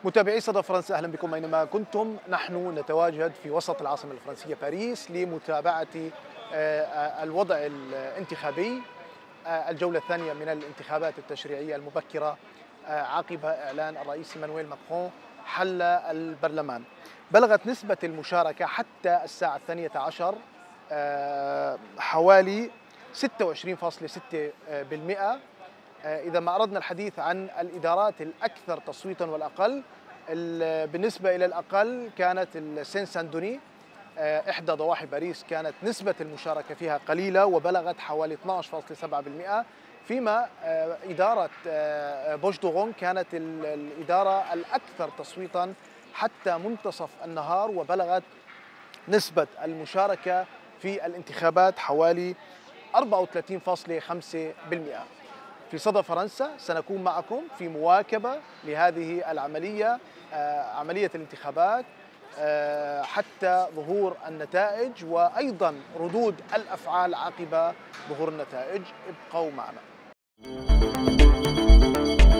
متابعي صدى فرنسا، أهلا بكم أينما كنتم. نحن نتواجد في وسط العاصمة الفرنسية باريس لمتابعة الوضع الانتخابي، الجولة الثانية من الانتخابات التشريعية المبكرة عقب إعلان الرئيس إيمانويل ماكرون حل البرلمان. بلغت نسبة المشاركة حتى الساعة 12 حوالي 26.6%. إذا ما أردنا الحديث عن الإدارات الأكثر تصويتاً والأقل، بالنسبة إلى الأقل كانت السين ساندوني، إحدى ضواحي باريس، كانت نسبة المشاركة فيها قليلة وبلغت حوالي 12.7%، فيما إدارة بوش دوغون كانت الإدارة الأكثر تصويتاً حتى منتصف النهار، وبلغت نسبة المشاركة في الانتخابات حوالي 34.5%. في صدى فرنسا سنكون معكم في مواكبة لهذه العملية، عملية الانتخابات، حتى ظهور النتائج وأيضا ردود الأفعال عقب ظهور النتائج. ابقوا معنا.